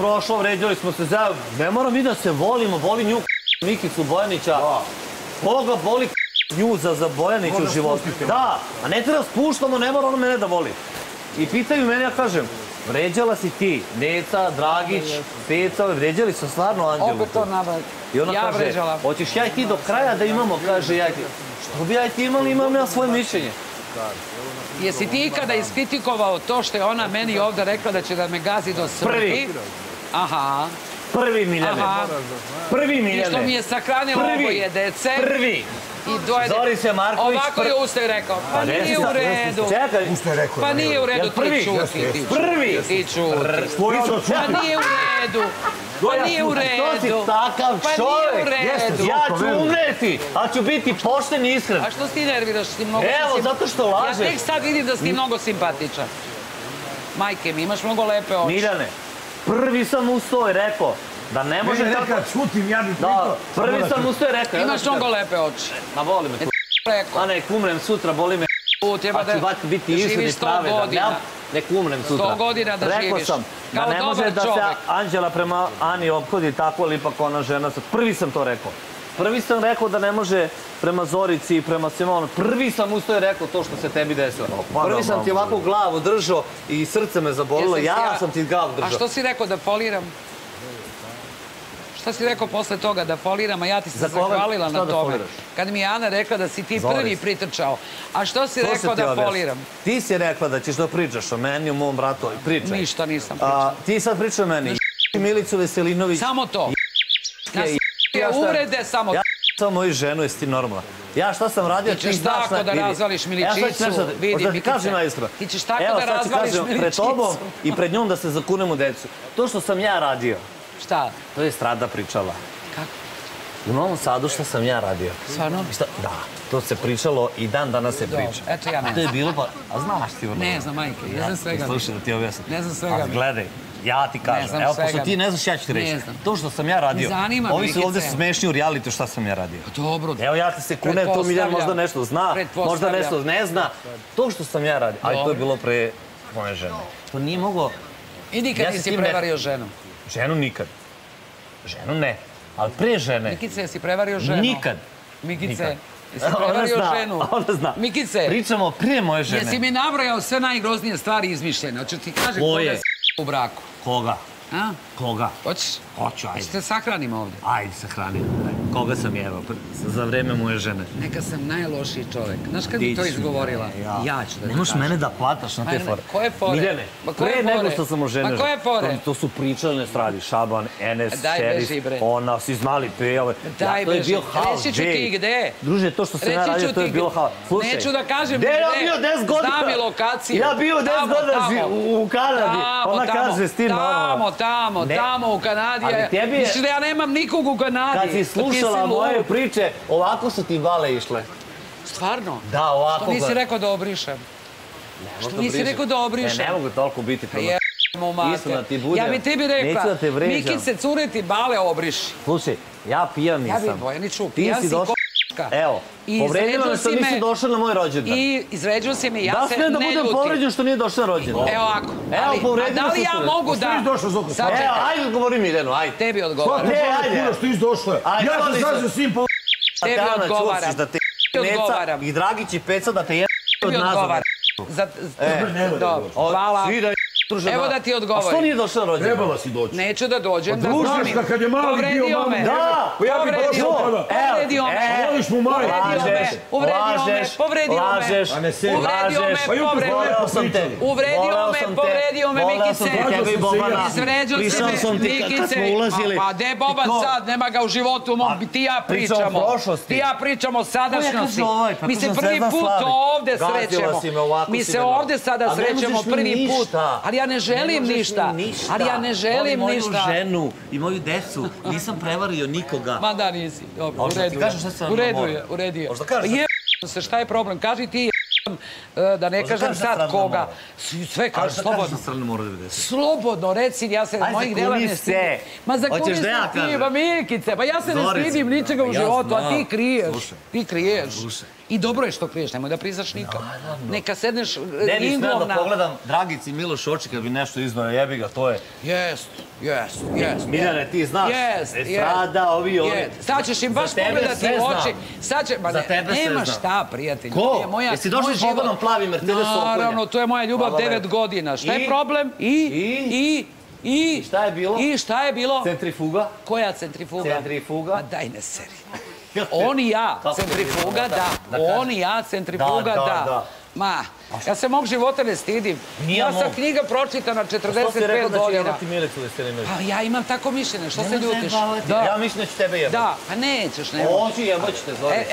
prošlo, vređali smo se zajedno. Ne moram mi da se volimo, voli nju Mikicu Bojanića. Koga voli nju za Bojanića u životu? Da, a ne treba spuštamo, ne mora ono mene da voli. I pitaju mene, ja kažem, vređala si ti, Neca, Dragić, Peca, vređali su stvarno Anđelu. Opet to nabaviti. I ona kaže, hoćeš ja i ti do kraja da imamo, kaže ja i ti. Što bi ja i ti imali, imam ja svoje mišljenje. Jesi ti ikada iskritikovao to što je ona meni ovdje rekla da će da me gazi do smrti? Prvi. Aha. Prvi, Miljane. Prvi, Miljane. I što mi je sakranilo oboje dece. Prvi. Zorice Marković. Ovako je Ustaj rekao, pa nije u redu. Čekaj. Pa nije u redu, ti čuti. Prvi. Ti čuti. Pa nije u redu. Pa nije u redu. To si takav čovjek. Ja ću umreti, ali ću biti pošten i iskren. A što si ti nerviraš? Evo, zato što lažeš. Ja tek sad vidim da si ti mnogo simpatičan. Majke mi, imaš mnogo lepe oči. Miljane, prvi sam ustao i rekao da ne može tako... Ne, čutim, ja bih pitao. Prvi sam ustao i rekao. Imaš mnogo lepe oči. Ma voli me. A nek umrem sutra, boli me. Treba da biti živiš 100 godina. Nek umrem sutra. 100 godina da živiš. Rekao sam da ne može da se Anđela prema Ani ophoditi tako, ali ipak ona žena. Prvi sam to rekao. Prvi sam rekao da ne može prema Zorici i prema Simonu. Prvi sam ustao i rekao to što se tebi desilo. Prvi sam ti ovako glavu držao i srce me zabolilo. Ja sam ti glavu držao. A što si rekao da foliram? Šta si rekao posle toga da foliram, a ja ti se zahvalila na tome? Kad mi je Ana rekla da si ti prvi pritrčao. A što si rekao da foliram? Ti si rekla da ćeš da pričaš o meni, o mom bratu. Pričaj. Ništa nisam pričao. Ti sad pričaj o meni. Milicu Veselinović. Samo to. Uvrede, samo to. Ja samo moju ženu, jesi ti normalna. Ja šta sam radio, ti ćeš tako da razvališ Miličicu. Možda ti kažem najiskreno. Ti ćeš tako da razvališ Miličicu. Pred tobom i pred njom da se zakunemo decu. To što sam ja radio. Šta? To je Strada pričala. Kako? U Novom Sadu što sam ja radio. Stvarno? Da, to se pričalo i dan danas se priča. Eto ja ne znam. To je bilo pa... A znaš ti vrlo? Ne znam, majke, ne znam svega. Slušaj da ti objasnim. Ne znam svega. Gledaj, ja ti kažem. Evo, pošto ti ne znaš, ja ću ti reći. To što sam ja radio. Ovi su ovdje smešni u realitu šta sam ja radio. Dobro. Evo ja ti se kunem, to Miljan možda nešto zna, možda nešto ne zna. To što sam ja radio, ali to je bilo pre moje žene. To nije mogo... I nikad nisi prevario ženu? Ženu nikad. Ženu ne, ali pre žene... Mikice, jesi prevario ženu? Nikad. Mikice, jesi prevario ženu? Ona zna. Mikice. Pričamo prije moje žene. Jesi mi nabrojao sve najgroznije stvari izmišljene? Hoću ti kažem koga je u braku? Koga? A? Koga? Hoćeš? Hoću, ajde. Hoćete sahranimo ovdje? Ajde, sahranimo. Koga sam jevao za vreme moje žene? Neka sam najlošiji čovjek. Znaš kad bi to izgovorila? Ja ću da ti kažem. Nemoš mene da plataš na te fore. Koje fore? Miljane, pre nego što sam o žene. Ma koje fore? To su pričalne stradi. Šaban, Enes, Šerif, ona, svi znali pevale. Daj beži. To je bio haos. Reći ću ti gde. Druže, to što sam ja radio, to je bilo haos. Neću da kažem gde. Ja bio 10 godina. Znam i lokaciju. Ja bio 10 godina u Kanadi. Ona kaže, stin normalno. Tamo u Kanadi. Misliš da ja nemam nikog u Kanadi? Kad si slušala moje priče, ovako su ti vale išle. Stvarno? Da, ovako. Što nisi rekao da obrišem? Što nisi rekao da obrišem? Ne mogu toliko biti problem. Istina ti bude. Ja bi tebi rekla, Mikice, cure ti bale obriši. Slušaj, ja pijan nisam. Ja bi Bojaniću, pijan si ko***ka. Evo, povredila me što nisi došla na moj rođendan. I izvređuo si me, ja se ne ljutim. Da smije da budem povređen što nije došla na rođendan. Evo ovako. Evo, povredila se. A da li ja mogu da... Evo, ajde odgovori Miljanu, ajde. Tebi odgovaram. Što ti došla? Ja sam sad za svim po... Tebi odgovaram. Tebi odgovaram. I Dragić i Peca da te Tebi odgovaram. Dobro, hvala. Evo da ti odgovorim. A što nije došla na rođendan? Trebala si doći. Neću da dođem, da zlomim. Družiš ga kad je mali bio mama. Da! Ja bih došao tada. Povredio me. Voliš mu mali. Povredio me, Mikice. Izvređao si me, Mikice. Pa de Boban sad, nema ga u životu, ti ja pričamo. Ti ja pričamo sadašnjosti. Mi se prvi put ovde srećemo. Mi se ovde sada srećemo prvi put. Ali ja ne želim ništa. Ali ja ne želim ništa. Moju ženu i moju decu. Nisam prevario nikoga. Ma da nisi. Dobro, u redu je. U redu je. Jebam se, šta je problem? Kaži ti da ne kažem sad koga. Sve kažem, slobodno. Slobodno, reci, ja se mojih dela ne stidim. Ma za kuni se ti, pa Mikice, pa ja se ne stidim ničega u životu, a ti kriješ. Ti kriješ. I dobro je što kriješ, nemoj da priznaš nikad. Neka sedneš Ne bi smeo ringlom da pogledam Dragici i Miloš oči kad bi nešto iznao, jebi ga, to je... Jest. Miljane, ti znaš, estrada, ovi... Sad ćeš im baš pogledati u oči. Za tebe sve Nema znam. šta, prijatelj. Ko? Jesi došli s Bobanom plavi Mercedes Okonja? Naravno, to je moja ljubav 9 godina. Šta je problem? I šta je bilo? I šta je bilo? Centrifuga? Koja centrifuga? Centrifuga? Ma daj ne seri. On i ja, centrifuga, da. On i ja, centrifuga, da. Ma, ja se mog života ne stidim. Ja sam knjiga pročitana 45 godina. Što si rekao da će jebati Milicu Veselinović? Pa ja imam tako mišljenje, što se ljutiš? Ja mislim da ću tebe jebati. Da, pa nećeš, ne možeš. Ođi, jebat ću te, zove.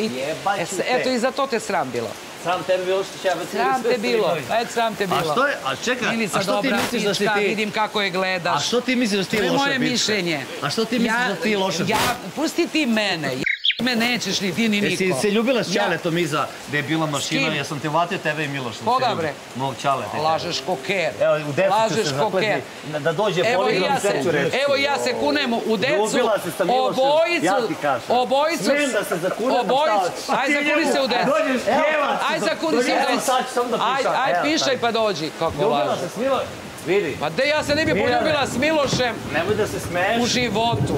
Eto, i za to te sram bilo. Sram tebi bilo što će jebati Sram te bilo, sram te bilo. A što je, a čekaj, a što ti misliš da si ti... Vidim kako je gledaš. A što ti misliš da si ti loša bitka? To je moje mišljenje. A što ti misliš da si ti loša bitka? Pusti ti mene, me nećeš ni ti ni niko. Jesi se ljubila s Ćaletom iza gde je bila mašina, ja sam te vatio tebe i Miloš. Koga bre? Mog Ćaleta. Lažeš koker. Evo, u decu ću se zakleti da dođe poligram, sve ću reći. Evo ja se kunem u decu. Ljubila se sa Milošem, ja ti kažem. Obojicu. Smijem da se zakunem na stavci. Aj zakuni se u decu. Dođeš pjevac. Aj zakuni se u decu. Aj pišaj pa dođi. Kako Ljubila lažeš. se s Milošem. Vidi. Pa de ja se ne bi poljubila s Milošem Nemoj da se smeješ. u životu.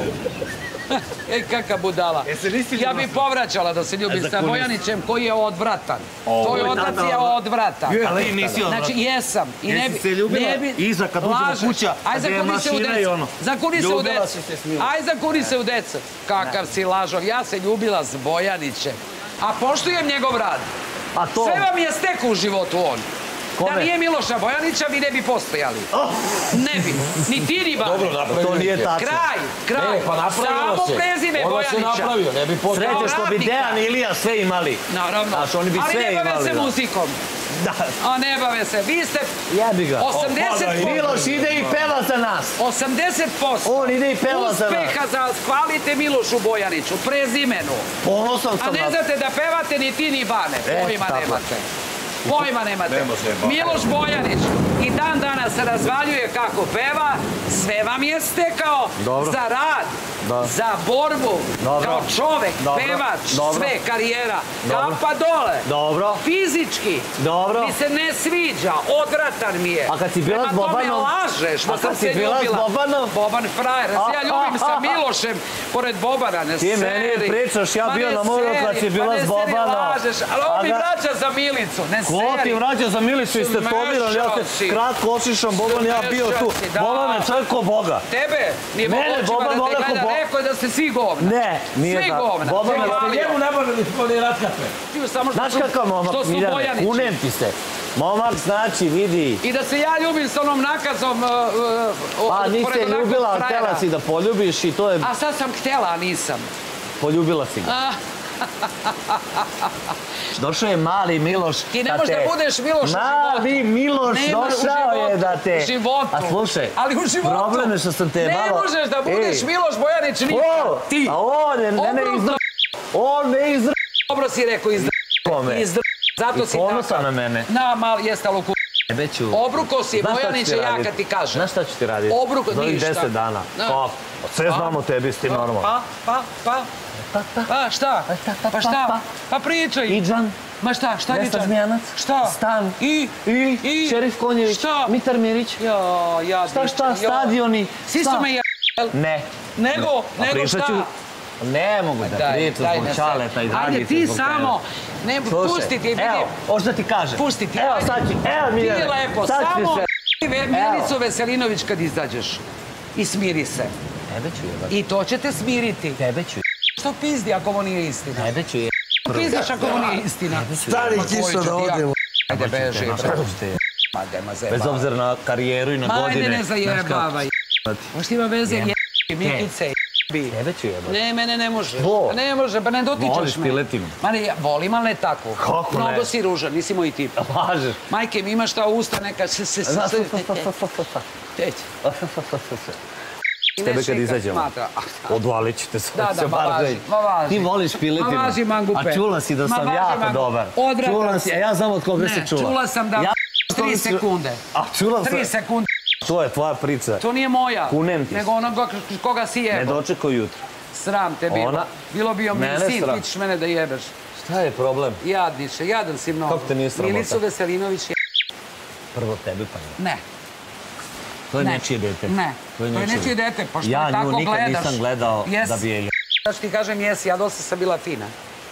Ej, kaka budala. Ja bi povraćala da se ljubim sa Bojanićem koji je odvratan. Tvoj otac je odvratan. Ali ti nisi odvratan. Znači, jesam. Jesi se ljubila iza kad uđe kuća, aj gde je mašina i ono. Zakuni se u Ljubila decu. si se s Milošem. Aj zakuni se u decu. Kakav si lažov. Ja se ljubila s Bojanićem. A poštujem njegov rad. Sve vam je stekao u životu on. Da nije Miloša Bojanića, vi ne bi postojali. Ne bi. Ni ti, ni Bane. Dobro, napravio. To nije tačno. Kraj. Pa napravilo se. Samo prezime Bojanića. Ono se napravio, ne bi postojali. Sreće što bi Dejan i Ilija sve imali. Naravno. Znaš, oni bi sve imali. Ali ne bave se muzikom. Da. A ne bave se. Vi ste... Jebi ga. 80%. Miloš ide i peva za nas. 80%. On ide i peva za nas. Uspeha hvalite Milošu Bojaniću, prezimenu. Ponosan sam A ne znate da pevate ni ti ni Bane. Pojma nemate. Pojma nemate. Miloš Bojanić i dan danas se razvaljuje kako peva, sve vam je stekao za rad, za borbu, kao čovek, pevač, sve, karijera, kapa dole, fizički, mi se ne sviđa, odvratan mi je. A kad si bila s Bobanom? Prema tome lažeš da sam se ljubila. A kad si bila s Bobanom? Boban frajer, ja ljubim sa Milošem pored Bobana, ne seri. Ti meni pričaš, ja bio na moru kad si bila s Bobanom. Ali ovo mi vraća za Milicu, ne seri. Ko ti vraća za Milicu i ste tobiran, ja se kratko ošišam, Boban, ja bio tu. Boban je čovjek ko Boga. Tebe, nije mogo očima da te gleda, rekao je da ste svi govna. Ne, nije tako. Svi govna. Njemu nabavili smo ni ratkape. Znaš kakav momak, Miljane, kunem ti se. Momak znači, vidi. I da se ja ljubim s onom nakazom Pa niste ljubila, ali htjela si da poljubiš i to je... A sad sam htjela, a nisam. Poljubila si ga. Došao je mali Miloš. Ti ne možeš da budeš Miloš u životu. Mali Miloš došao je da te... U životu. A slušaj, ali u životu. Problem je što sam te malo... Ne možeš da budeš Miloš Bojanić nikad. Ti. A on ne izr... Dobro si rekao izr... Zato si tako. I ponosan na mene. Na, mal, jeste luku. Obruko si Bojanića, ja kad ti kažem. Znaš šta ću ti raditi? Obruko, ništa. Za ovih 10 dana. Sve znamo tebi, s tim normalno. Pa šta? Pa šta? Pa pričaj. Idžan. Ma šta? Šta je Vesna Zmijanac. Šta? Stan. I? Šerif Konjević. Šta? Mitar Mirić. Šta? Stadioni. Svi su me Ne. Nego šta? Ne mogu da pričam zbog Ćaleta i Dragice. Ajde, ti samo, pusti ti, vidi. Evo, hoću da ti kažem. Pusti ti. Evo, sad ću, evo Miljane. Ti lepo, samo Milicu Veselinović kad izađeš. I smiri se. Tebe ću jebati. I to će te smiriti. Tebe ću jebati. Što pizdi ako ovo nije istina? Tebe ću jebati. Što pizdaš ako ovo nije istina? Stari kišo da odemo. Ajde, beži. Bez obzira na karijeru i na godine. Majde, ne zajebavaj. Možda ima veze Mikice. Tebe ću jebati. Ne, mene ne može. Ne može, pa ne dotičeš me. Voliš piletinu? Ma ne, ja volim, ali ne tako. Kako ne? Mnogo si ružan, nisi moj tip. Lažeš. Majke mi imaš ta usta neka... Teć. S tebe kad izađemo. Odvalit ću te se. Da, ma važi. Ti voliš piletinu. Ma važi mangupe. A čula si da sam jako dobar. Čula si, a ja znam od koga si čula. Ne, čula sam da... 3 sekunde. A čula sam... 3 sekunde. To je tvoja priča. To nije moja. Kunem ti. Nego onoga koga si jebao. Ne dočekao jutro. Sram te bilo. Bilo bio mi sin, ti ćeš mene da jebeš. Šta je problem? Jadniče, jadan si mnogo. Kako te nije sramota? Milicu Veselinović je... Prvo tebe pa ne. Ne. To je nečije dete. Ne, to je nečije dete, pa što ja me tako nju gledaš? nikad nisam gledao da bi je... Da što ti kažem, jesi, ja dosta sam bila fina.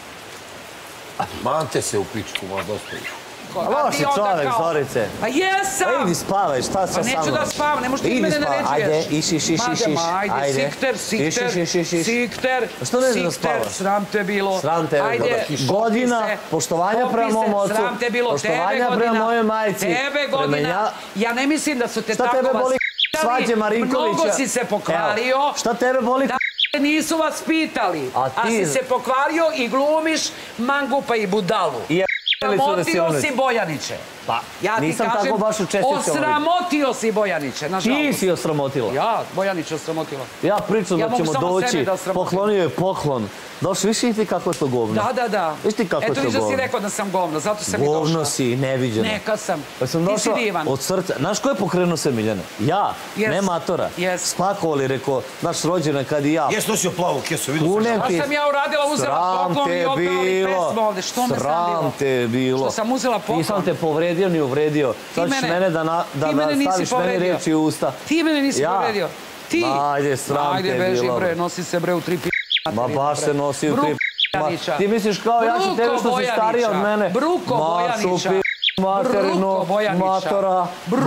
Mante se u pičku, ma dosta je. Loši čovjek, Zorice. Pa jesam! Pa idi spavaj, šta sa Pa neću da spavam, ne možeš ti mene naređuješ. Ajde, iš. Ajde, sikter. Što ne znaš da spavaš? Sram te bilo. Sram te bilo. Godina, poštovanja prema mom ocu. Sram te bilo, poštovanja prema mojoj majci. Tebe godina. Ja ne mislim da su te tako Šta tebe boli vaspitali. svađe Marinkovića? Mnogo si se pokvario. Šta tebe boli? Nisu vas pitali, a si se pokvario i glumiš mangupa i budalu. Osramotio si Bojaniće. Pa, nisam tako baš učestio. Osramotio si Bojaniće, nažalost. Ti si osramotila. Ja, Bojanić osramotila. Ja pričam da ćemo doći, poklonio je poklon. Došli, viš ti kako je to govno? Da. Viš ti kako je to govno? Eto, viš da si rekao da sam govno, zato sam i došla. Govno si, neviđeno. Neka sam. Pa sam došla od srca. Znaš ko je pokrenuo sve, Miljane? Ja, ne matora. Spakovali, rekao, naš rođena kad i ja. Jes nosio plavu kesu, vidio sam. A sam ja uradila, uzela poklon i otpevali pesmu ovde. Što me sram te bilo. Što sam uzela poklon. Nisam te povredio ni uvredio. Sad ćeš mene da staviš meni reči u usta. Ti mene nisi povredio. Ti. Ajde, sram te bilo. Ajde, beži bre, nosi se bre u 3 p***. Ma baš se nosi u 3 p***. Ti misliš kao ja ću tebe što si starija od mene. Bruko Bojanića. Materinu, matora,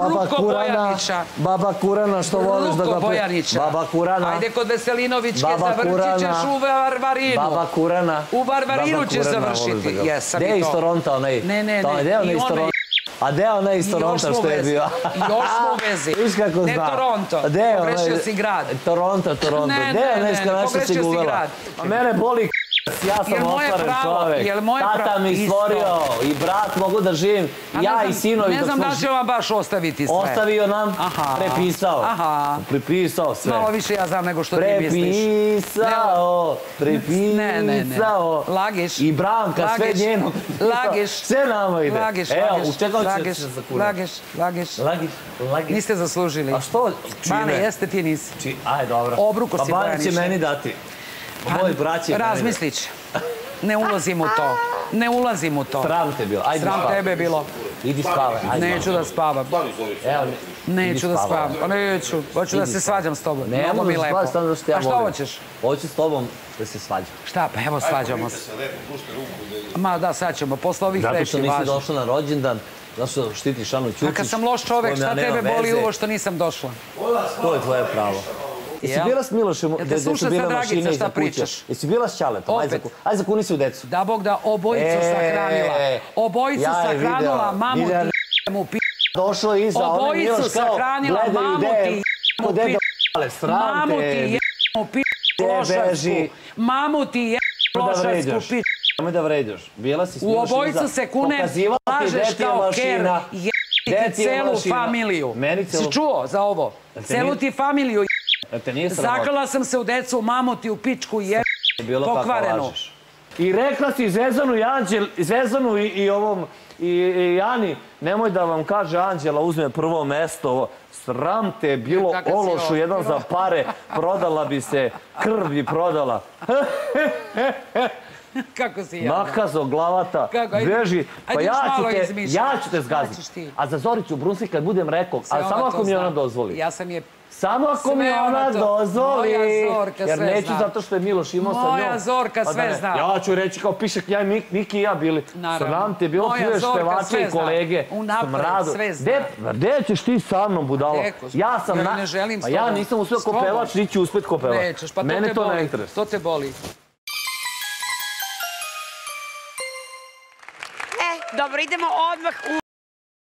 baba Kurana, što voliš da ga... Bruko Bojanića. Baba Kurana. Ajde kod Veselinovićke, završit ćeš u Varvarinu. Baba Kurana. U Varvarinu ćeš završiti. Jesam i to. Gde je iz Toronta onaj? Ne. A gde je onaj iz Toronta što je bio? Još smo u vezi. Viš kako zna. Ne Toronto. Pogrešio si grad. Toronto. Gde je onaj što si guvela? A mene boli ja sam otvaren čovek. Tata mi stvorio i brat, mogu da živim. Ja i sinovi. Ne znam da će vam baš ostaviti sve. Ostavio nam, prepisao. Prepisao sve. Malo više ja znam nego što ti misliš. Prepisao. Lagiš. I Branka, sve njeno. Lagiš. Sve nama ide. Evo, učekao ću se za kure. Lagiš. Niste zaslužili. A što? Bane, jeste, ti nisi. Aj, dobro. Obruko si Bojaniće. Pa Bane će meni dati. Moj braće... Razmislit će. Ne ulazim u to. Sram te bilo. Sram tebe bilo. Idi spavaj. Neću da spavam. Neću da spavam. Pa neću. Hoću da se svađam s tobom. Ne mogu da spavam, samo da što ja volim. A što hoćeš? Hoću s tobom da se svađam. Šta? Pa evo svađamo se. Ma da, sad ćemo. Posle ovih reči važno. Zato što nisi došla na rođendan. Zato što štitiš Anu Ćukić. A kad sam loš čovek, šta tebe boli uvo što nisam došla? To je tvoje pravo. Jesi bila s Milošem gde su bile mašine iza kuće? Jesi bila s Ćaletom? Ajde zakuni se u decu. Da Bog da obojicu sahranila. Obojicu sahranila, mamu ti mu p***. Došlo iza, ona je Miloš kao gledaju gde mu je mamu ti mu p***. Mamu ti lošarsku p***. Nemoj da vređaš. Bila si s U Milošem obojicu se kune lažeš kao ker. Jebiti celu familiju. Si čuo za ovo? Celu ti familiju. Zaklala sam se u decu, mamu ti u pičku pokvarenu. I rekla si Zvezanu i Ani, nemoj da vam kaže Anđela uzme prvo mesto. Sram te bilo, ološu jedan za pare, prodala bi se, krv bi prodala. Kako si jadna? Nakazo, glavata, beži. Pa ja ću te zgaziti. A za Zoricu Brunsi kad budem rekao, ali samo ako mi ona dozvoli. Ja sam je... Samo ako mi ona dozvoli. Moja Zorka sve zna. Jer neću zato što je Miloš imao sa njom. Moja Zorka sve zna. Ja ću reći kao Pišek, ja i Miki i ja bili. Sram te bilo pljuješ pevače i kolege. Unapred sve zna. Gde ćeš ti sa mnom, budalo? Ja ne želim s tobom. Ja nisam uspio ko pevač, niti ću uspet ko pevač. Nećeš, pa mene to ne interesuje. To te boli. Dobro, idemo odmah u